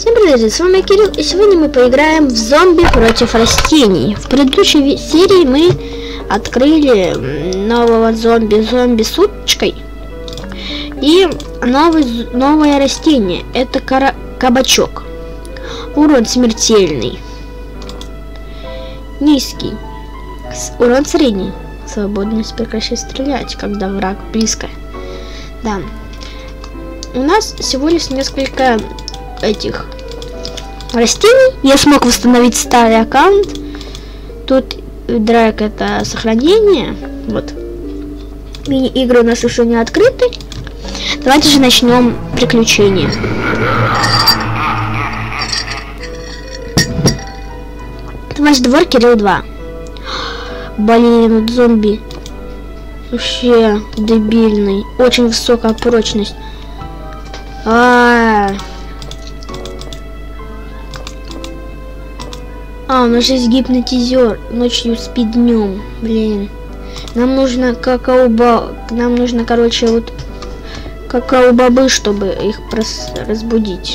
Всем привет, с вами Кирилл, и сегодня мы поиграем в зомби против растений. В предыдущей серии мы открыли нового зомби с уточкой и новое растение, это кабачок. Урон смертельный, низкий, урон средний, свободность прекращать стрелять, когда враг близко. Да, у нас всего лишь несколько этих растений. Я смог восстановить старый аккаунт. Тут драйк — это сохранение. Вот. Мини-игры у нас еще не открыты. Давайте же начнем приключения. Ваш двор, Кирилл 2. Блин, зомби вообще дебильный. Очень высокая прочность. У нас же есть гипнотизер. Ночью спит днем. Блин. Нам нужно Нам нужно, короче, вот какао-бобы, чтобы их разбудить.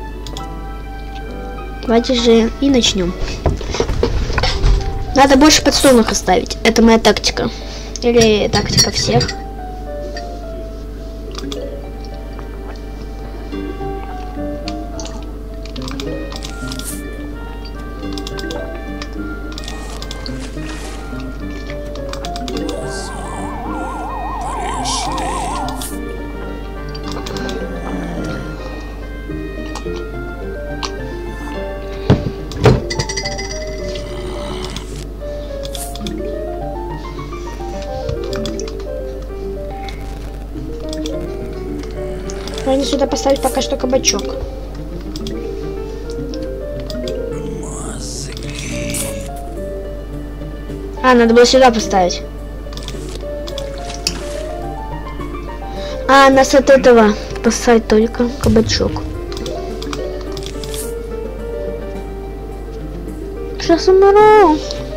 Давайте же и начнем. Надо больше подсолнух оставить. Это моя тактика. Или тактика всех. Нужно сюда поставить пока что кабачок. Надо было сюда поставить. Нас от этого поставить только кабачок. Сейчас умру.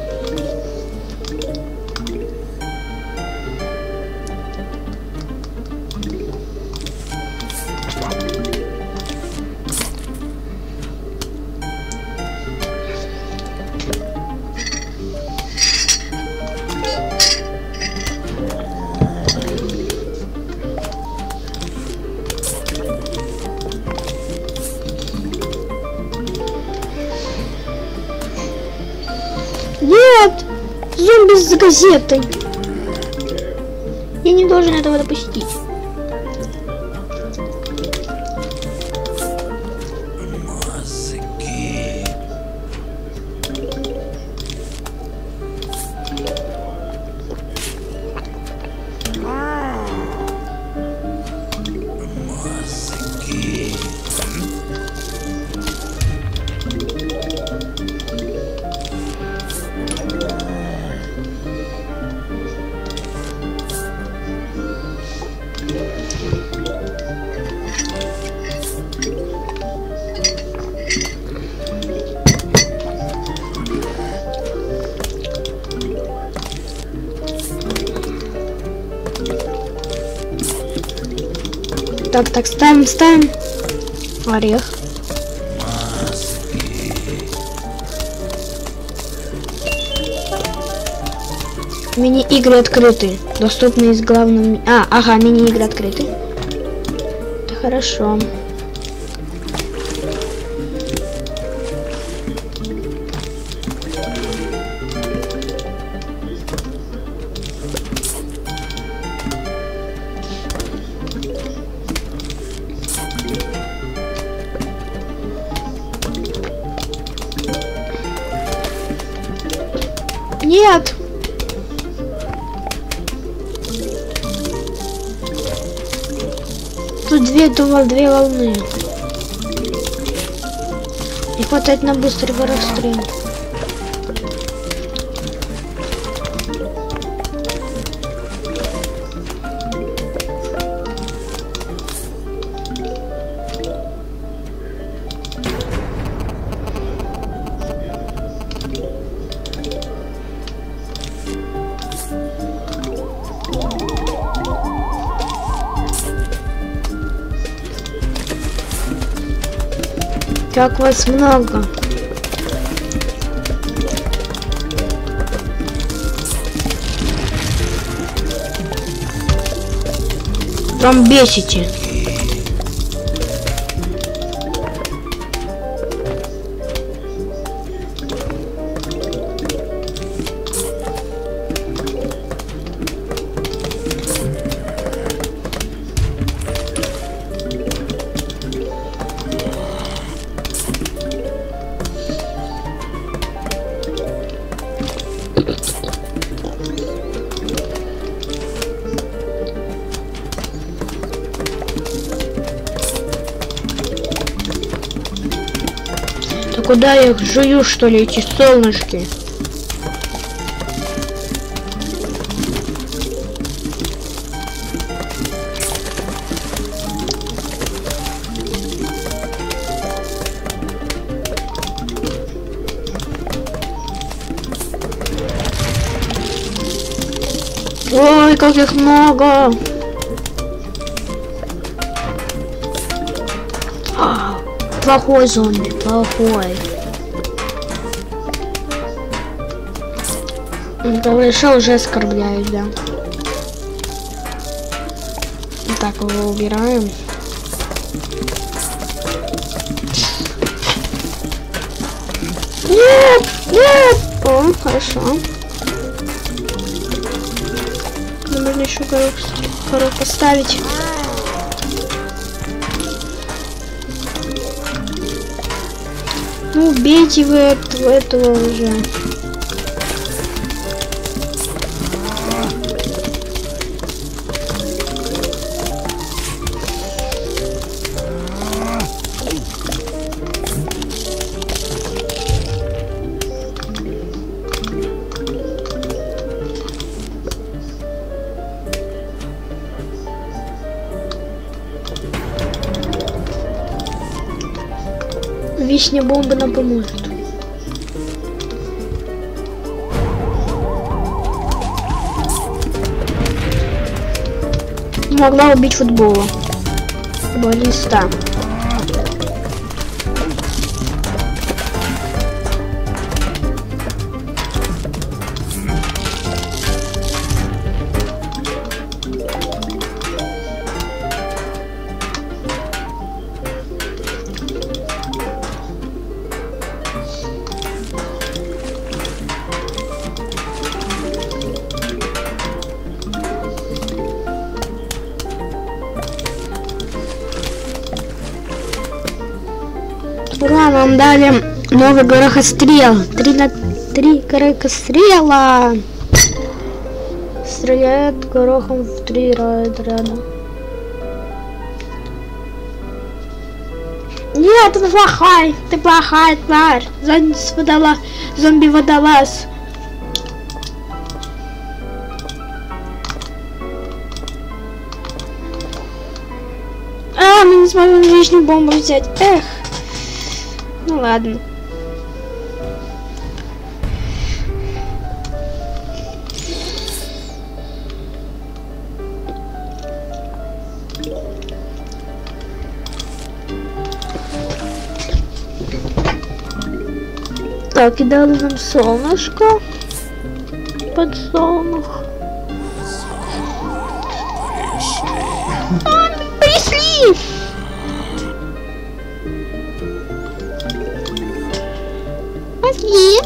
Нет! Зомби с газетой! Я не должен этого допустить. Так, ставим орех. Мини-игры открыты. Доступны из главного... мини-игры открыты. Это хорошо. Нет! Тут две волны. Не хватает на быстрый расстрел. Как вас много. Прям бесите. Куда я их жую, что ли, эти солнышки? Ой, как их много! Плохой зомби, плохой. Решил уже оскорбляют, да. Так, его убираем. Нет, нет. О, хорошо. Нужно еще горох поставить. Ну, убейте вы этого уже. Вишня бомба нам поможет. Могла убить футбола. Футболиста. Ура, нам дали новый горохострел. 3 на 3 горохострела. Стреляет горохом в 3 ряда. Нет, ты плохая тварь. Зомби-водолаз. Мы не сможем лишнюю бомбу взять. Эх. Ну ладно. Так, и дали нам солнышко. Подсолнух. Пришли! Пошли.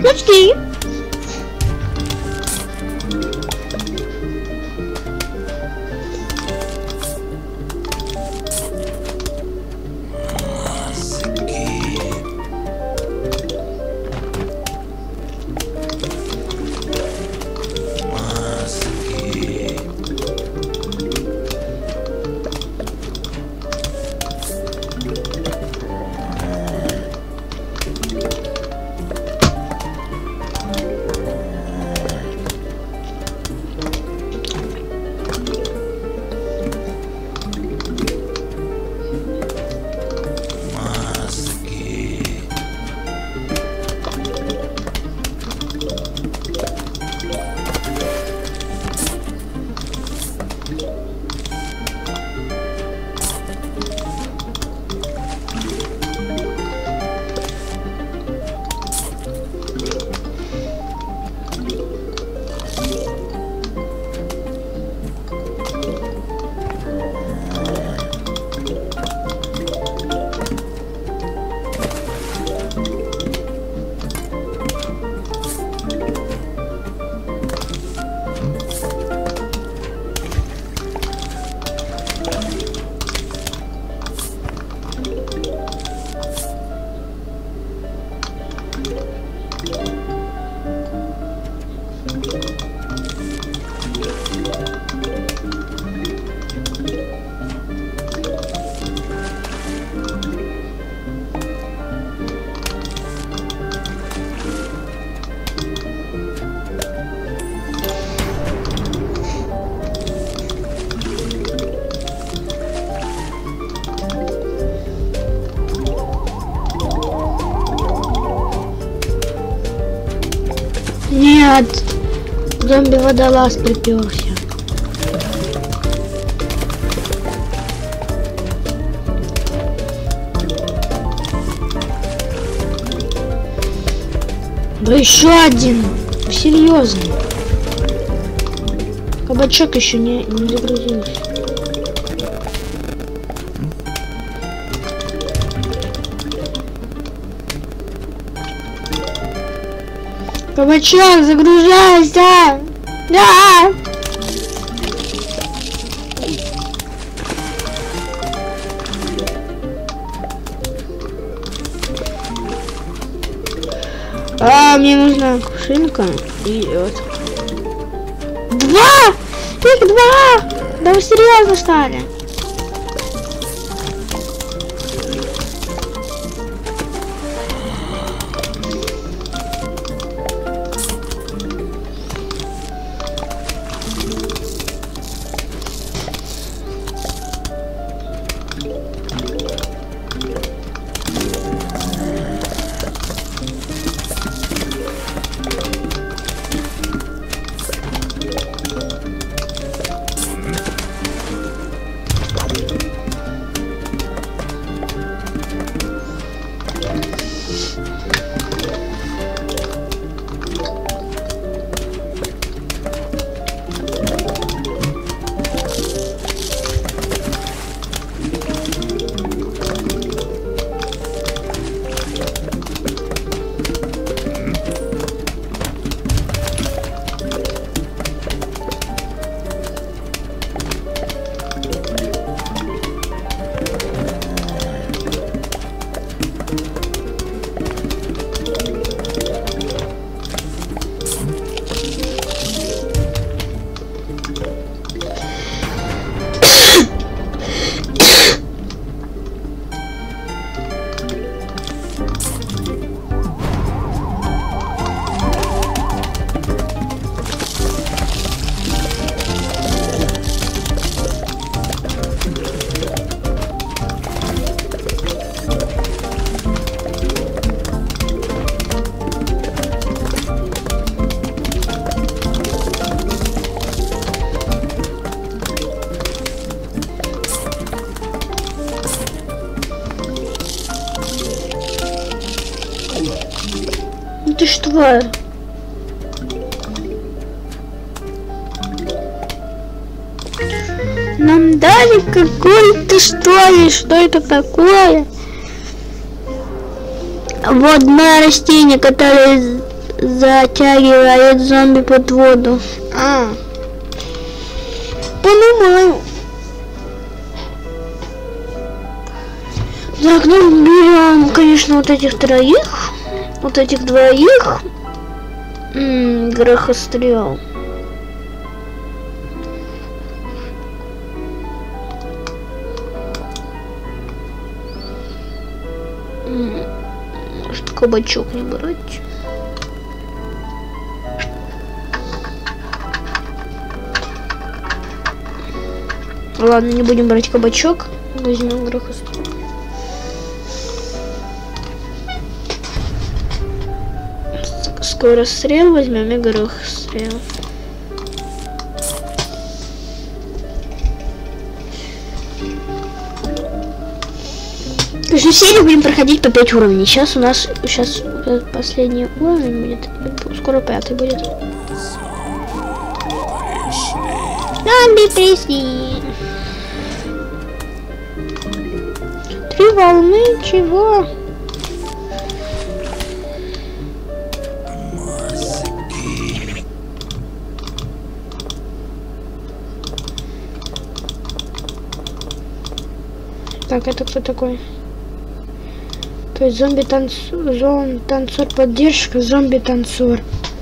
Почти. Нет, зомби-водолаз приперся. Да еще один, серьезно. Кабачок еще не загрузился. Кабачок, загружайся! Да! Мне нужна кувшинка и вот. Два! Их два! Да вы серьезно, что ли? Ты что? Нам дали какой-то, что ли? Что это такое? Водное растение, которое затягивает зомби под воду. Понимаю. Так, ну берем, конечно, вот этих троих, вот этих двоих. Грохострел. Может, кабачок не брать? Ладно, не будем брать кабачок. Возьмем грохострел. Скорострел возьмем и грохострел. Каждую серию будем проходить по 5 уровней. Сейчас у нас последний уровень будет. Скоро 5 будет. Зомби пришли. 3 волны, чего? Так, это кто такой? То есть зомби-танцор, поддержка, зомби-танцор.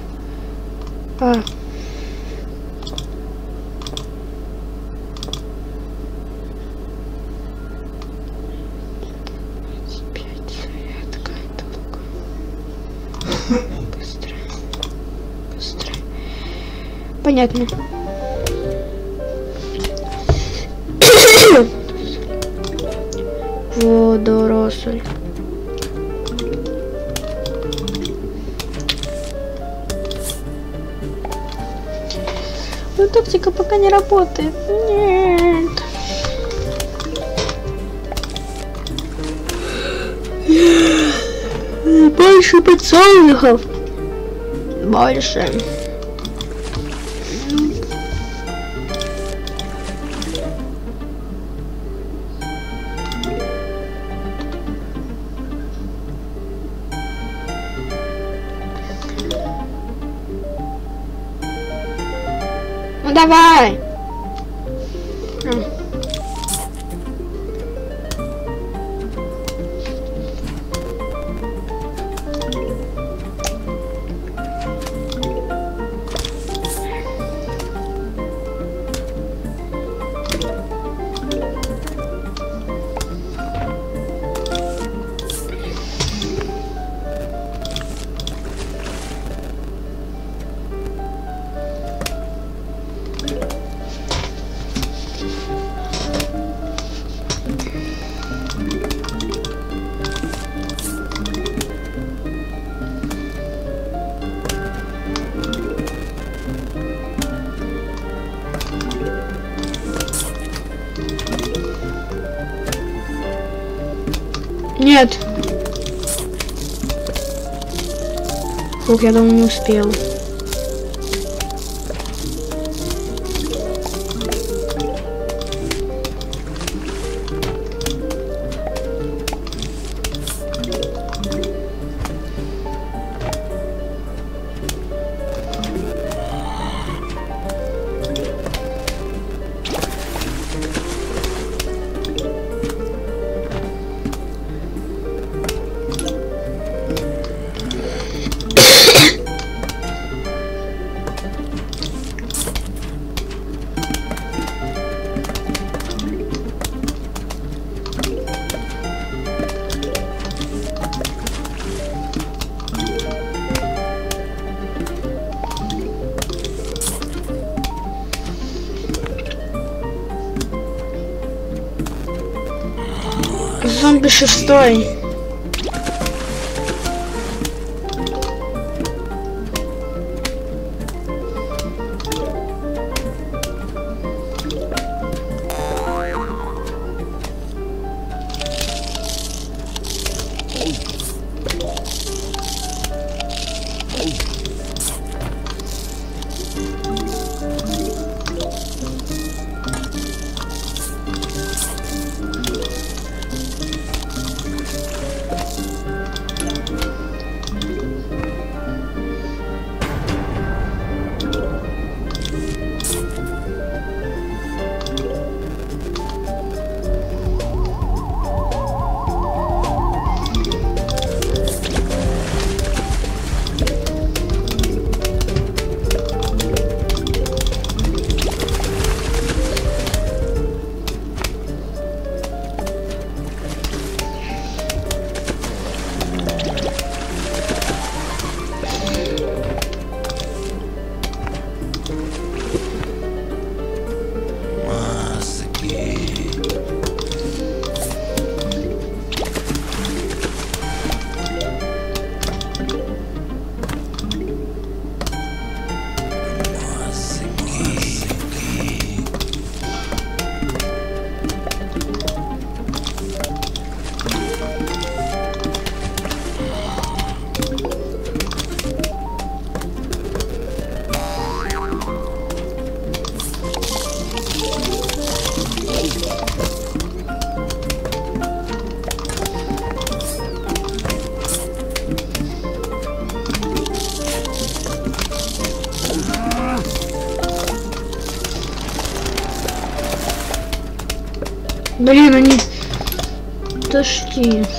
Быстро. Понятно. Водоросль. Ну, тактика пока не работает. Нет. Больше подсолнухов. Больше. Ну давай. Нет. Фух, я думал, не успел. Зомби 6. Блин, они... Подожди.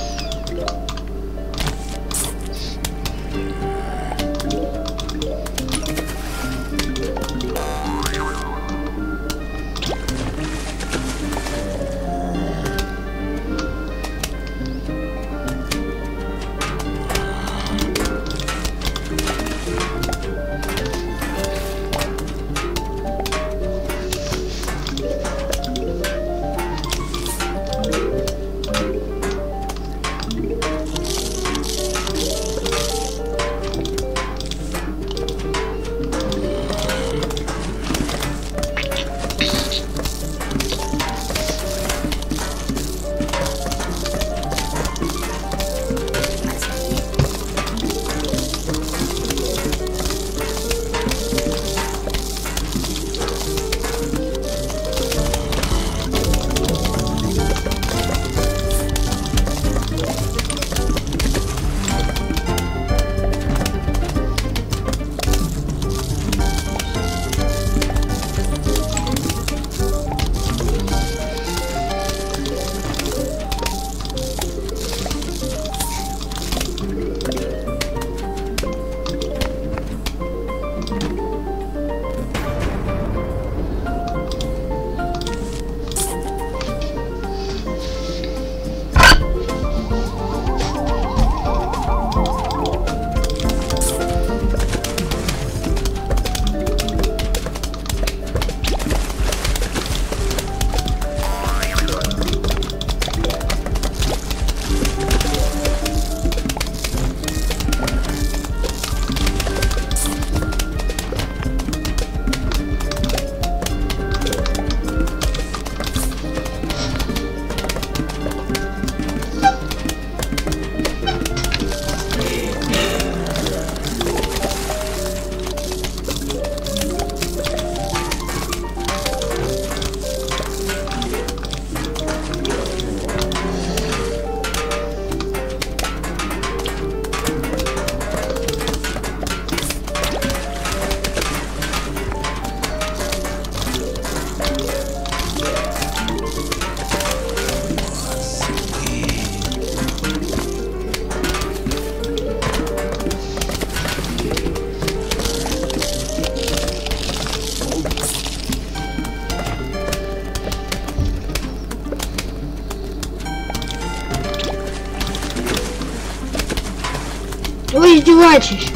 Вы издеваетесь?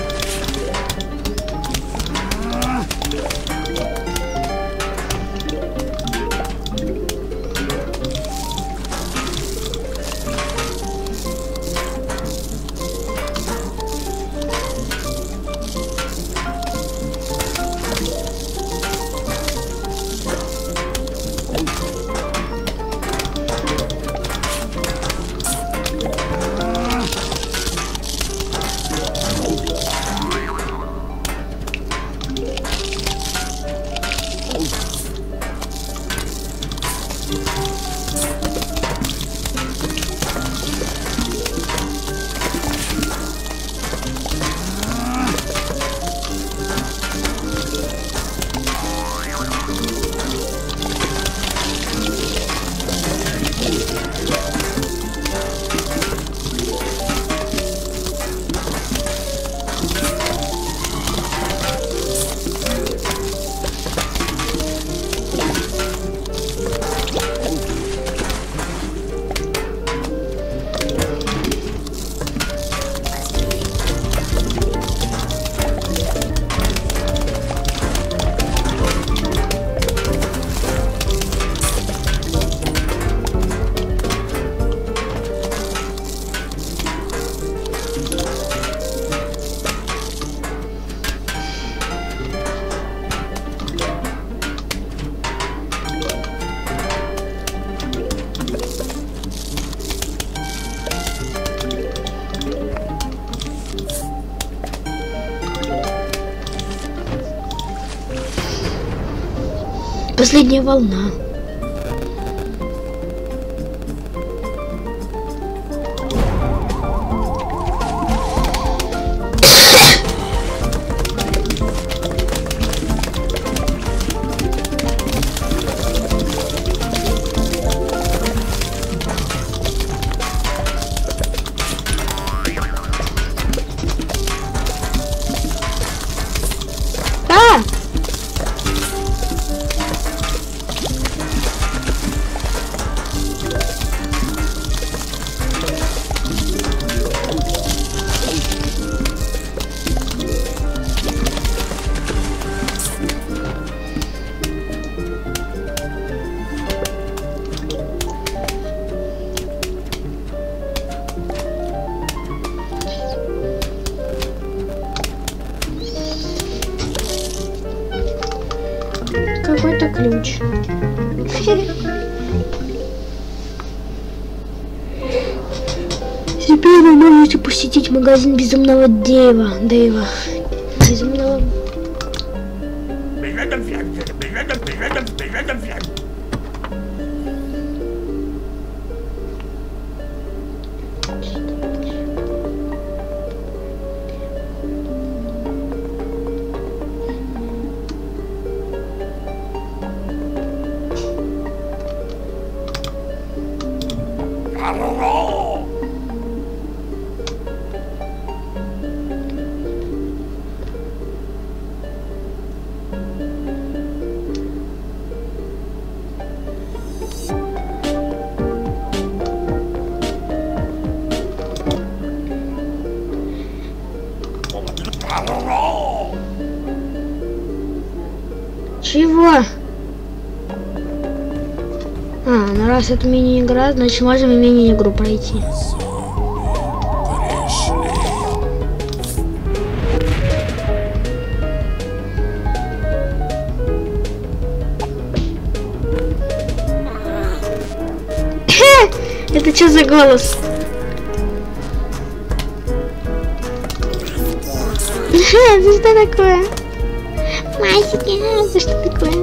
Последняя волна. ключ. Теперь вы можете посетить магазин Безумного Дэйва. Безумного. Чего? Ну раз это мини-игра, значит можем и мини-игру пройти. Это что за голос? Это что такое? Масики, это что такое?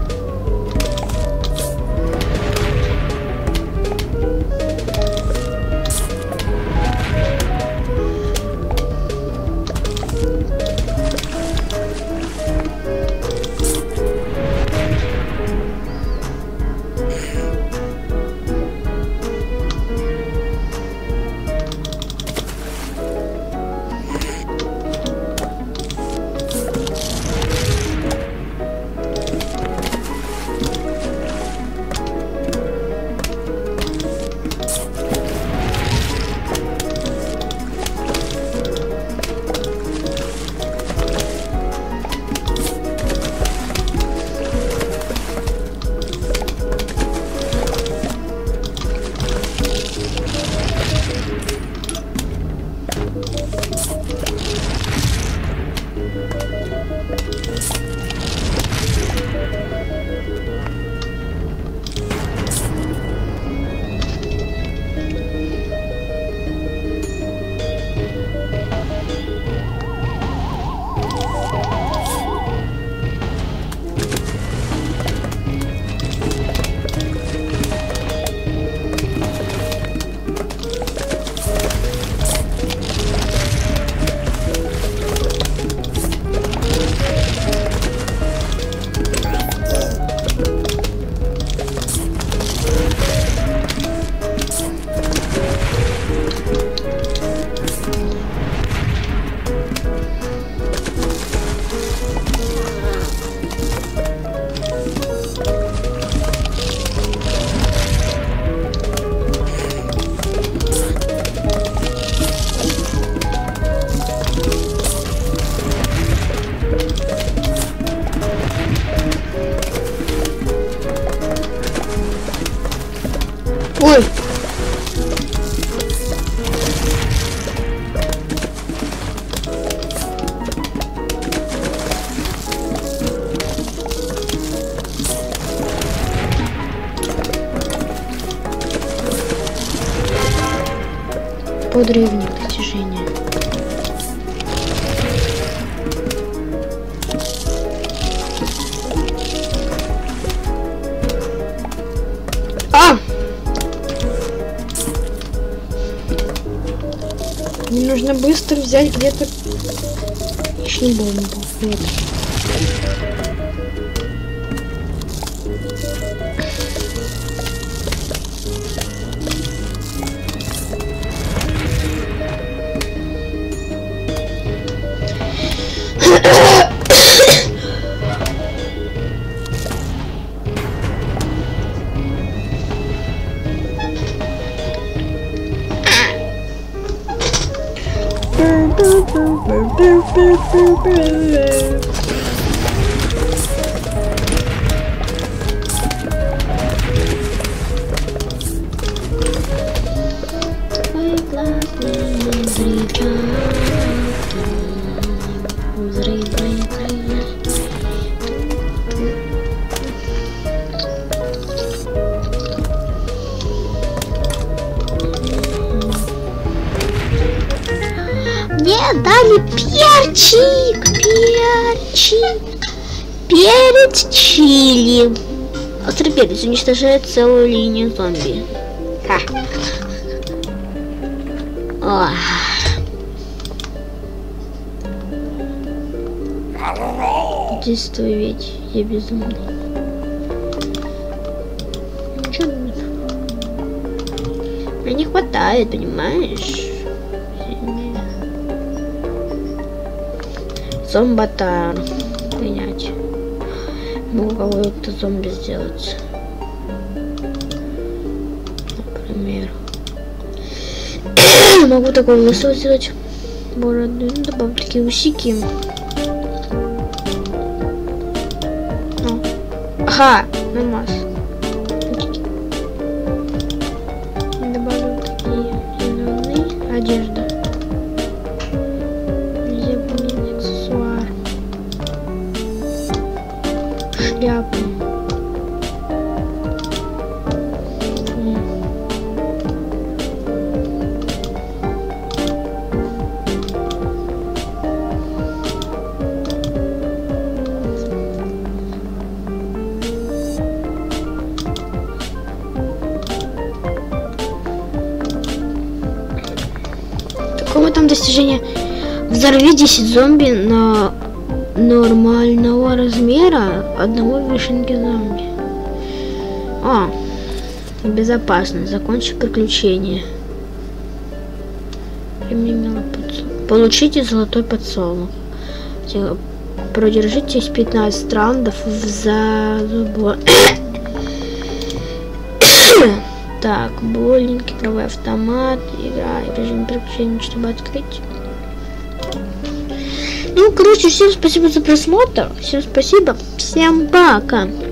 Ой! По древним достижениям. Мне нужно быстро взять где-то лишнюю бомбу. Вот. дали перчик. Перец чили. Острый перец уничтожает целую линию зомби. Ха. Действуй, ведь я безумный. Ничего нет. Мне не хватает, понимаешь? Зомбатар. Принять. Могу кого-то зомби сделать. Например. Могу такой лысо сделать. Бороду. Добавлю такие усики. Ага, намаз. Добавлю такие зеленые одежда. Зеленый аксессуар. Шляпу. Какое там достижение? Взорви 10 зомби на нормального размера одного вишенки зомби. Безопасно. Закончи приключение. Получите золотой подсолнух. Продержитесь 15 раундов за забор. Так, боулинг, игровой автомат, игра в режиме приключений, чтобы открыть. Ну, короче, всем спасибо за просмотр. Всем спасибо. Всем пока.